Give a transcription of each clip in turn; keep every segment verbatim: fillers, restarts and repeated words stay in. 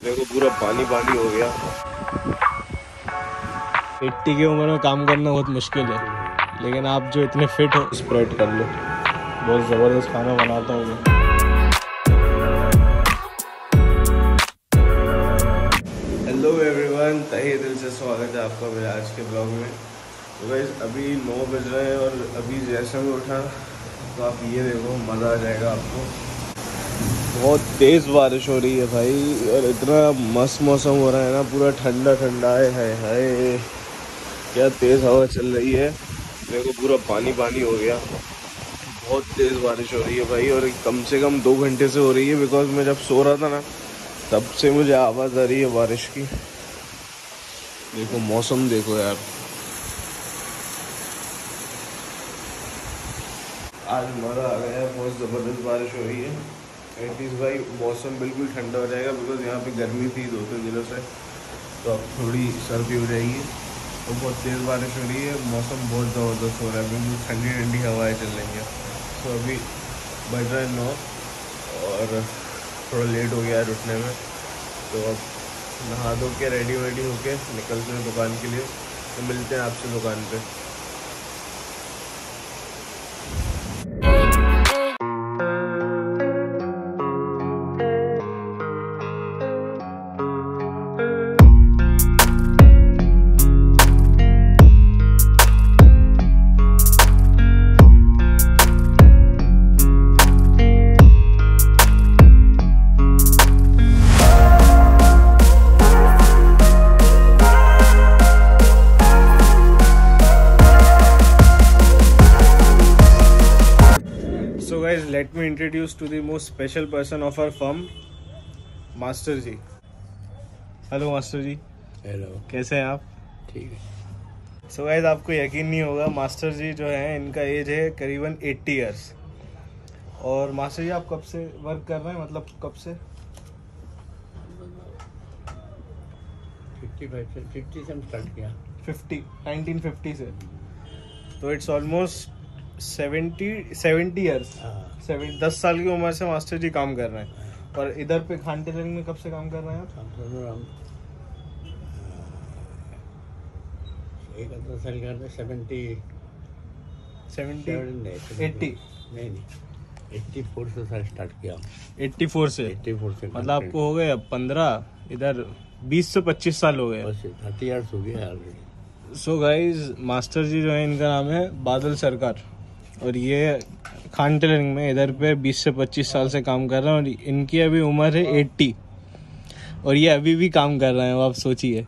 देखो पूरा पानी पानी हो गया। एट्टी की उम्र में काम करना बहुत मुश्किल है, लेकिन आप जो इतने फिट हो स्प्रेड कर लो। बहुत ज़बरदस्त खाना बनाता हूँ मैं। हेलो एवरीवन, तहे दिल से स्वागत है आपका मेरे आज के ब्लॉग में। तो गाइस अभी नौ बज रहे हैं और अभी जैसे मैं उठा तो आप ये देखो, मज़ा आ जाएगा आपको। बहुत तेज़ बारिश हो रही है भाई, और इतना मस्त मौसम हो रहा है ना, पूरा ठंडा ठंडा है। हाय हाय क्या तेज़ हवा चल रही है। देखो पूरा पानी पानी हो गया। बहुत तेज़ बारिश हो रही है भाई, और कम से कम दो घंटे से हो रही है। बिकॉज मैं जब सो रहा था ना, तब से मुझे आवाज़ आ रही है बारिश की। देखो मौसम देखो यार, आज मज़ा आ गया है। बहुत ज़बरदस्त बारिश हो रही है। एटलीस्ट भाई मौसम बिल्कुल ठंडा हो जाएगा, बिकॉज यहाँ पे गर्मी थी दो तीन दिनों से, तो अब थोड़ी सर्दी हो जाएगी। तो बहुत तेज़ बारिश हो रही है, मौसम बहुत ज़बरदस्त हो रहा है, बिल्कुल ठंडी ठंडी हवाएं चल रही हैं। तो अभी बज रहा है नौ और थोड़ा लेट हो गया है उठने में, तो अब नहा धो के रेडी वेडी होके निकलते हैं दुकान के लिए। तो मिलते हैं आपसे दुकान पे। So guys, let me introduce to the most special person of our firm, master ji. Hello master ji. Hello, कैसे हैं आप? ठीक है। सो गाइस आपको यकीन नहीं होगा, मास्टर जी जो हैं इनका एज है करीबन अस्सी इयर्स। और मास्टर जी आप कब से वर्क कर रहे हैं, मतलब कब से? पचपन से पचास से हम स्टार्ट किया। फिफ्टी नाइनटीन फिफ्टी से, तो it's almost seventy seventy years. Seventy दस साल की उम्र से मास्टर जी काम कर रहे हैं। और इधर पे खान टेलरिंग में कब से काम कर रहे हैं आप? हम एक दो साल करते सेवेंटी सेवेंटी एट्टी नहीं नहीं एट्टी फोर से साल स्टार्ट किया। एट्टी फोर से एट्टी फोर से मतलब आपको हो गए अब पंद्रह, इधर बीस से पच्चीस साल हो गए। थर्टी ईयर्स हो गया already. So guys master ji जो है इनका नाम है बादल सरकार, और ये खान टेलरिंग में इधर पे बीस से पच्चीस साल से काम कर रहे हैं। और इनकी अभी उम्र है अस्सी, और ये अभी भी काम कर रहे हैं। आप सोचिए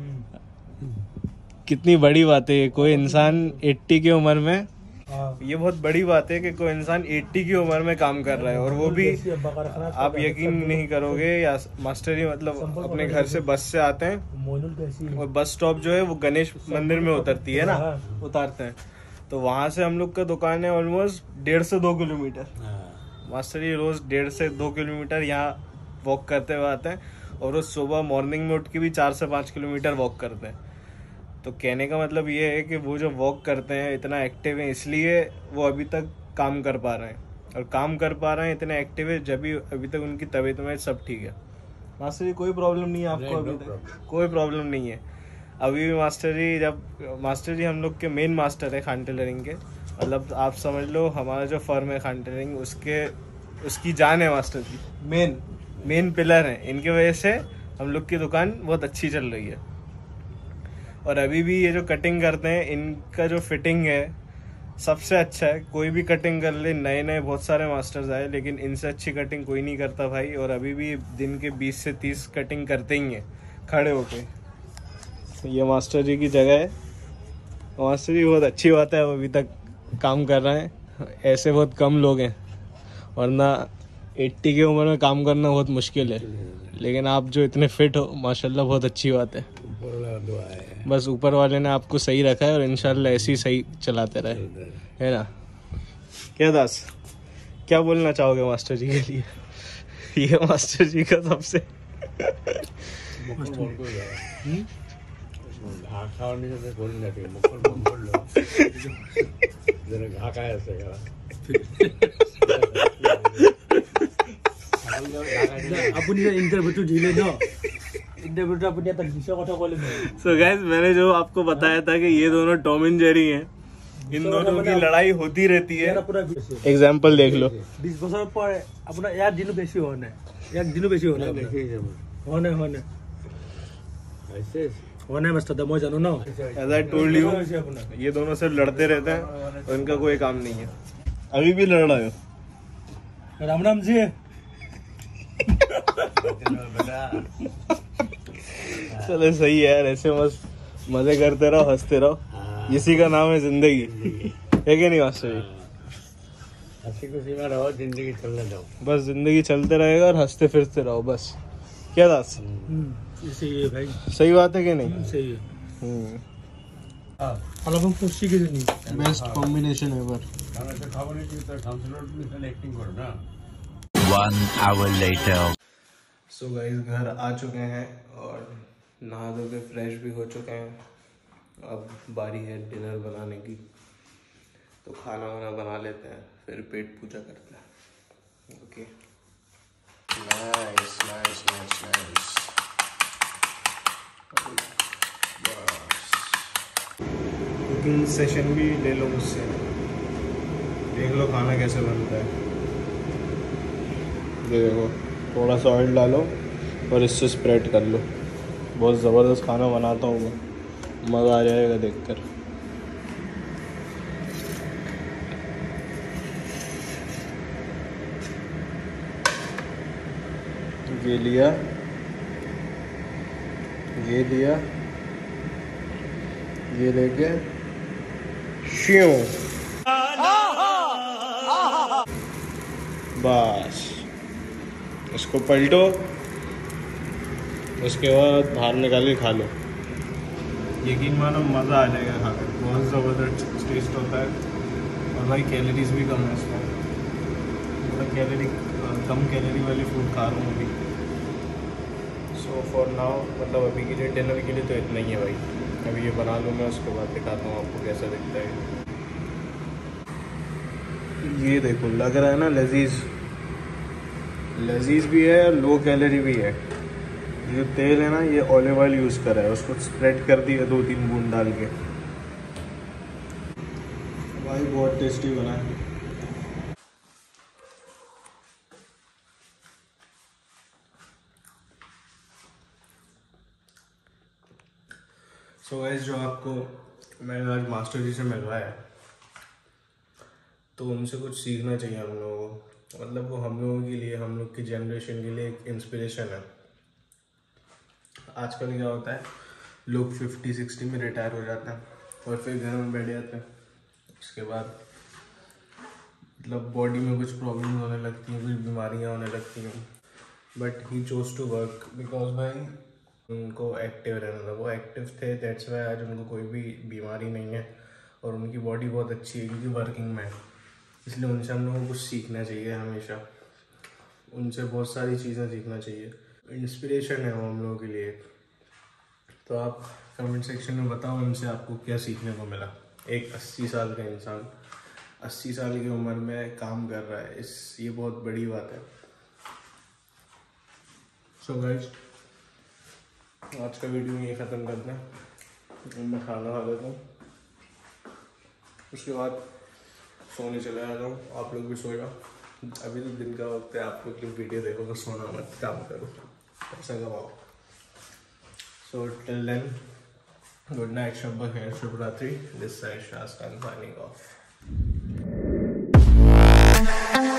कितनी बड़ी बात है। कोई इंसान अस्सी की उम्र में, ये बहुत बड़ी बात है कि कोई इंसान अस्सी की उम्र में काम कर रहा है, और वो भी आप यकीन नहीं करोगे। या मास्टर जी मतलब अपने घर से बस से आते हैं, और बस स्टॉप जो है वो गणेश मंदिर में उतरती है ना, उतारते हैं। तो वहाँ से हम लोग का दुकान है ऑलमोस्ट डेढ़ से दो किलोमीटर। मास्टर जी रोज डेढ़ से दो किलोमीटर यहाँ वॉक करते हुए आते हैं, और रोज सुबह मॉर्निंग में उठ के भी चार से पाँच किलोमीटर वॉक करते हैं। तो कहने का मतलब ये है कि वो जो वॉक करते हैं, इतना एक्टिव है, इसलिए वो अभी तक काम कर पा रहे हैं। और काम कर पा रहे हैं इतने एक्टिव है, जब भी अभी तक उनकी तबीयत में सब ठीक है। मास्टर जी कोई प्रॉब्लम नहीं है आपको? अभी तक कोई प्रॉब्लम नहीं है अभी भी। मास्टर जी जब मास्टर जी हम लोग के मेन मास्टर है खान टेलरिंग के, मतलब आप समझ लो हमारा जो फर्म है खान टेलरिंग, उसके उसकी जान है master ji. Main main pillar हैं, इनकी वजह से हम लोग की दुकान बहुत अच्छी चल रही है। और अभी भी ये जो कटिंग करते हैं, इनका जो फिटिंग है सबसे अच्छा है। कोई भी कटिंग कर ले, नए नए बहुत सारे मास्टर्स आए, लेकिन इनसे अच्छी कटिंग कोई नहीं करता भाई। और अभी भी दिन के बीस से तीस कटिंग करते ही हैं खड़े होके। ये मास्टर जी की जगह है। मास्टर जी बहुत अच्छी बात है, अभी तक काम कर रहे हैं। ऐसे बहुत कम लोग हैं, वरना अस्सी की उम्र में काम करना बहुत मुश्किल है, लेकिन आप जो इतने फिट हो माशाल्लाह, बहुत अच्छी बात है। बस ऊपर वाले ने आपको सही रखा है, और इंशाल्लाह ऐसे ही सही चलाते रहे, है ना? क्या दास, क्या बोलना चाहोगे मास्टर जी के लिए? ये मास्टर जी का सबसे घा खाने से बोल नहीं मुखर बोल लो जरा घा का ऐसे करा আপুনি ইন্টারভিউ দিলে ন इंटरव्यू अपनी तक विषय कथा बोले सो गाइस मैंने जो आपको बताया था कि ये दोनों टॉम एंड जेरी हैं, इन दोनों की लड़ाई होती रहती है। एग्जांपल देख लो, बीस বছর পর আপনার এক দিনও বেশি হয় না, এক দিনও বেশি হয় না, হয় না হয় না ऐसे হয় না মাস্টার मैं जानू ना। एज आई टोल्ड यू, ये दोनों सिर्फ लड़ते रहते हैं और इनका कोई काम नहीं है। अभी भी लड़ रहे हो। राम राम जी। चलो सही है यार, ऐसे मस्त मजे करते रहो, हंसते रहो, इसी का नाम है जिंदगी, है कि नहीं मास्टर जी? हंसी खुशी में रहो, जिंदगी चलने दो, बस जिंदगी चलते रहेगा और हंसते फिरते रहो बस। क्या दास? सही है भाई, सही बात है कि नहीं? सही है। हम्म, अलग खुशी की नहीं, best combination ever. One hour later. So guys घर आ चुके हैं और नहा धो के फ्रेश भी हो चुके हैं। अब बारी है डिनर बनाने की, तो खाना वाना बना लेते हैं, फिर पेट पूजा करते हैं। Okay, nice nice nice nice. Cooking session भी ले लो मुझसे, देख लो खाना कैसे बनता है। ये देखो, थोड़ा सा ऑयल डालो और इससे स्प्रेड कर लो। बहुत ज़बरदस्त खाना बनाता हूँ मैं, मज़ा आ जाएगा देखकर। ये लिया, ये लिया, ये लेके श्यों, बस इसको पलटो, उसके बाद बाहर निकाल के खा लो। यकीन मानो मज़ा आ जाएगा खाकर, बहुत ज़बरदस्त टेस्ट होता है और भाई कैलोरीज भी कम है इसमें, मतलब कैलोरी कम कैलोरी वाली फूड खा रहा हूँ अभी। सो फॉर नाउ, मतलब अभी के लिए डिनर के लिए तो इतना ही है भाई। अभी ये बना लूँ मैं, उसके बाद दिखाता हूँ आपको कैसा दिखता है। ये देखो, लग रहा है ना लजीज, लजीज भी है, लो कैलोरी भी है। ये तेल है ना, ये ऑलिव ऑयल यूज़ करा है, उसको स्प्रेड कर दिया दो तीन बूंद डाल के। भाई बहुत टेस्टी बना है। सो so गाइस, जो आपको मैंने आज मास्टर जी से मिलवाया, तो उनसे कुछ सीखना चाहिए हम लोगों को। मतलब वो हम लोगों के लिए, हम लोग की जनरेशन के लिए एक इंस्पिरेशन है। आजकल क्या होता है, लोग फिफ्टी सिक्सटी में रिटायर हो जाते हैं और फिर घर में बैठ जाते हैं। उसके बाद मतलब बॉडी में कुछ प्रॉब्लम होने लगती हैं, कुछ बीमारियां होने लगती हैं। But he chose to work because भाई उनको एक्टिव रहना था, वो एक्टिव थे, दैट्स वाई आज उनको कोई भी बीमारी नहीं है और उनकी बॉडी बहुत अच्छी है क्योंकि वर्किंग में है। इसलिए उनसे हम लोगों को कुछ सीखना चाहिए, हमेशा उनसे बहुत सारी चीज़ें सीखना चाहिए। इंस्पिरेशन है वो हम लोगों के लिए। तो आप कमेंट सेक्शन में बताओ उनसे आपको क्या सीखने को मिला। एक अस्सी साल का इंसान अस्सी साल की उम्र में काम कर रहा है, इस ये बहुत बड़ी बात है। सो so गाइस, आज का वीडियो यही ख़त्म करते हैं। मैं खाना खा लेता हूँ, उसके बाद सोने चले जाता हूँ। आप लोग भी सो जाओ, अभी तो दिन का वक्त है। आप लोग की वीडियो देखो तो सोना मत, काम करो, पैसा कमाओ। So till then, good night, शब्बा खैर, शुभ रात्रि। दिस साइड शास्त्रान साइनिंग ऑफ।